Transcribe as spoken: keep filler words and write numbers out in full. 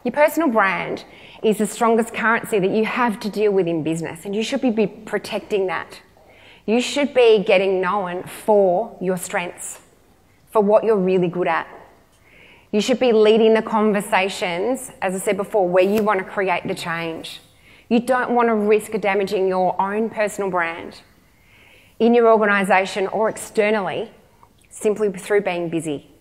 Your personal brand is the strongest currency that you have to deal with in business, and you should be protecting that. You should be getting known for your strengths, for what you're really good at. You should be leading the conversations, as I said before, where you want to create the change. You don't want to risk damaging your own personal brand in your organisation or externally simply through being busy.